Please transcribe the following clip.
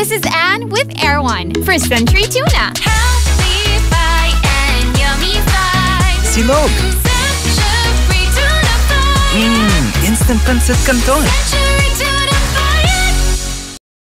this is Anne with Erwan for Century Tuna. Healthy bite and yummy vibes. Silog. Century Tuna. Instant Pancit Canton. Century Tuna.